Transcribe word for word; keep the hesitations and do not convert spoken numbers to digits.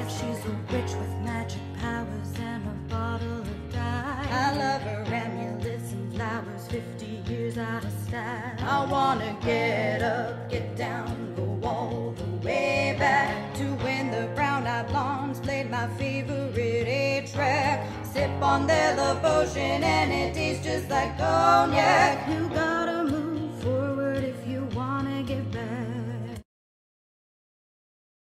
if she's a witch with magic powers and a bottle of dye. I love her amulets and flowers, fifty years out of style. I wanna get up, get down, go all the way back to when the brown-eyed blondes played my favorite eight-track. Sip on their love potion and it tastes just like cognac. Who got a